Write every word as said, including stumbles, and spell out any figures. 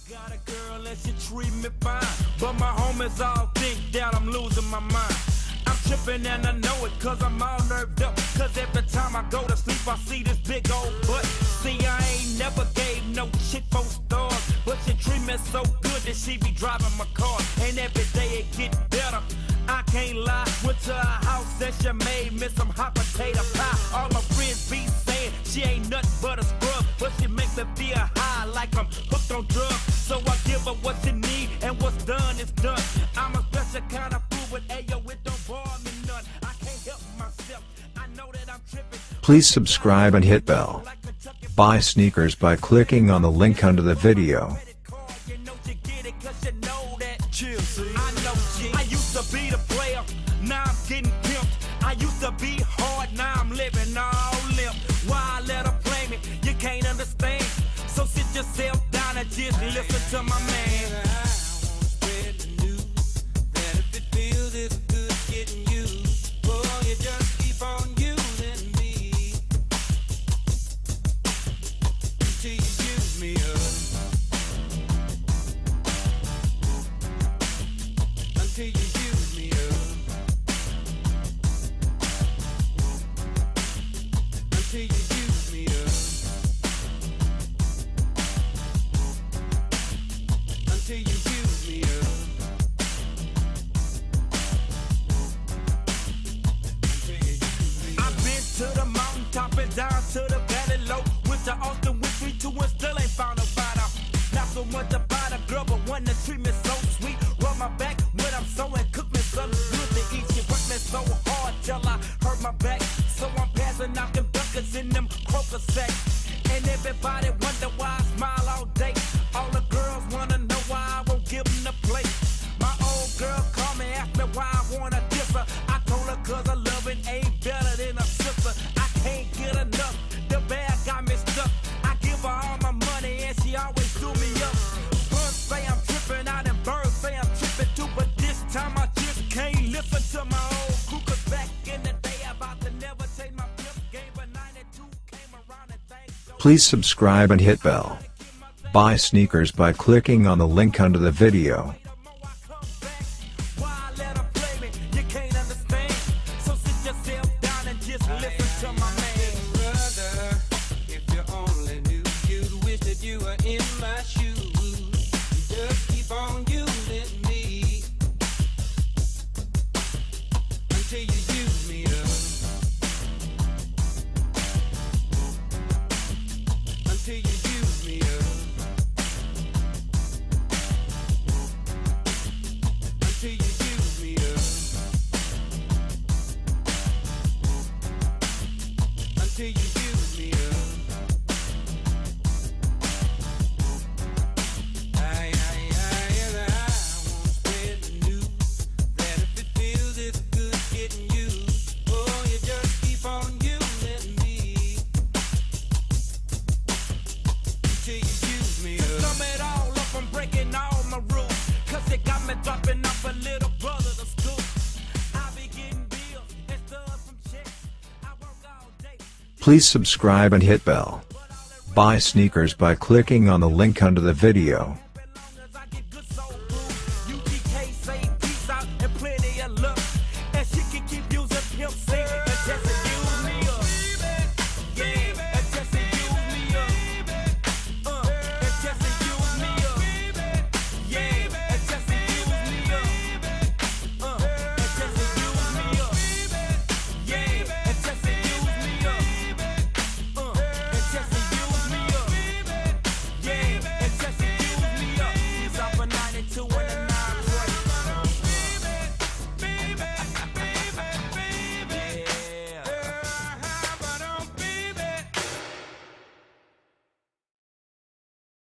Got a girl and she treat me fine, but my homies all think that I'm losing my mind. I'm tripping and I know it cause I'm all nerved up, cause every time I go to sleep I see this big old butt. See, I ain't never gave no chick four stars, but she treat me so good that she be driving my car, and every day it get better. I can't lie, went to her house and she made me some hot potato pie. All my friends be saying she ain't nothing but a scrub, but she make me feel high like I'm hooked on drugs. So I give her what she need, and what's done is done. I'm a special kind of fool, but ayo, it don't bore me none. I can't help myself, I know that I'm tripping. Please subscribe and hit bell. Buy sneakers by clicking on the link under the video. I used to be the player, now I'm getting pimped. I used to be hard, now I'm living all limp. Why I let her play me, you can't understand. So sit yourself down and just listen to my man. I wanna spread the news that if it feels it's good getting used, boy, you just keep on using me until you use me up. Until you use me up. Until you use me up. Until you use me up. Until you use me up. I've been to the mountaintop and down to the valley low. Went to Austin with three, two, and still ain't found nobody. Not so much about a girl, but one that treat me so sweet. Rub my back when I'm sewing, cook me something good to eat. She worked me so hard till I hurt my back. So I'm passing out them duckers in them croaker sacks. And everybody wonder why I smile all day. All the girls wanna know why I won't give them the plate. My old girl called me, asked me why I wanna diss her. I told her cause her loving ain't better than a sister. I can't get enough, the bag got me stuck. I give her all my money and she always do me up. Birds say I'm tripping out and birds say I'm tripping too, but this time I just can't listen to my old crew. Cause back in the day I about to never take my pimp game, but ninety-two came around and things. Please subscribe and hit bell. Buy sneakers by clicking on the link under the video. Why let her play me? You can't understand. So sit yourself down and just listen to my man. Brother, if you only knew, you'd wish that you were in my shoes. You just keep on using me until you use me up. Until you use me up. Until you use me up. Until you use me up. I, I, I, and I won't spread the news that if it feels it's good getting used, oh, you just keep on using me until you use me up. To sum it all up, I'm breaking all my rules, cause it got me dropping off a little brother to school. I be getting bills and stuff from checks. I work all day. Please subscribe and hit bell. Buy sneakers by clicking on the link under the video.